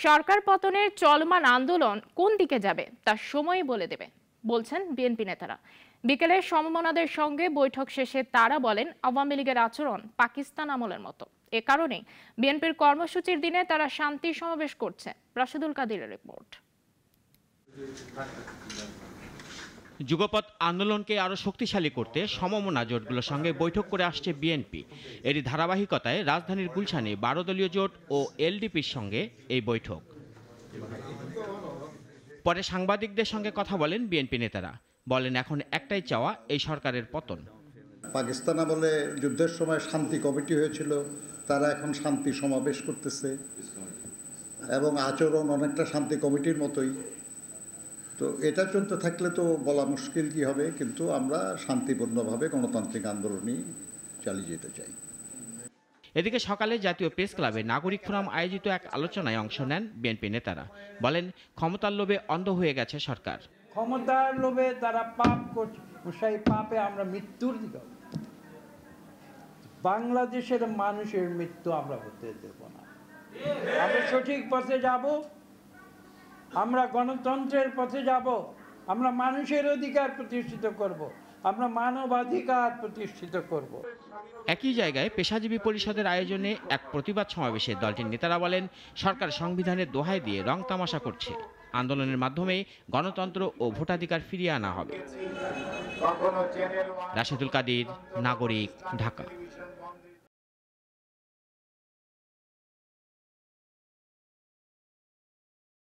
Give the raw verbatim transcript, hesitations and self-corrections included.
সরকার পতনের চলমান আন্দোলন কোন দিকে যাবে তা সময়ই বলে দেবে বলছেন বিএনপি নেতারা। বিকেলে সমমনাদের সঙ্গে বৈঠক শেষে তারা বলেন, আওয়ামী লীগের আচরণ পাকিস্তান আমলের মতো। এ কারণে বিএনপির কর্মসূচির দিনে তারা শান্তি সমাবেশ করছে। রাশেদুল কাদিরের রিপোর্ট। যুগপৎ আন্দোলনকে আরো শক্তিশালী করতে সমমনা জোটগুলোর সঙ্গে বৈঠক করে আসছে বিএনপি। এরই ধারাবাহিকতায় রাজধানীর গুলশানে বারো দলীয় জোট ও এলডিপির সঙ্গে এই বৈঠক। পরে সাংবাদিকদের সঙ্গে কথা বলেন বিএনপি নেতারা। বলেন, এখন একটাই চাওয়া, এই সরকারের পতন। পাকিস্তান আমলে যুদ্ধের সময় শান্তি কমিটি হয়েছিল, তারা এখন শান্তি সমাবেশ করতেছে এবং আচরণ অনেকটা শান্তি কমিটির মতোই। তো এটা চলতে থাকলে তো বলা মুশকিল কি হবে, কিন্তু আমরা শান্তিপূর্ণভাবে গণতান্ত্রিক আন্দোলনই চালিয়ে যেতে চাই। এদিকে সকালে জাতীয় প্রেস ক্লাবে নাগরিক ফোরাম আয়োজিত এক আলোচনায় অংশ নেন বিএনপি নেতারা। বলেন, ক্ষমতার লোভে অন্ধ হয়ে গেছে সরকার। ক্ষমতার লোভে তারা পাপ করছে, সেই পাপে আমরা মৃত্যুর দিকে। বাংলাদেশের মানুষের মৃত্যু আমরা হতে দেব না। আমরা সঠিক পথে যাব, আমরা গণতন্ত্রের পথে যাব, আমরা মানুষের অধিকার প্রতিষ্ঠিত করব, আমরা মানবাধিকার প্রতিষ্ঠিত করব। একই জায়গায় পেশাজীবী পরিষদের আয়োজনে এক প্রতিবাদ সমাবেশে দলটির নেতারা বলেন, সরকার সংবিধানের দোহাই দিয়ে রং তামাশা করছে। আন্দোলনের মাধ্যমে গণতন্ত্র ও ভোটাধিকার ফিরিয়ে আনা হবে। রাশেদুল কাদির, নাগরিক, ঢাকা।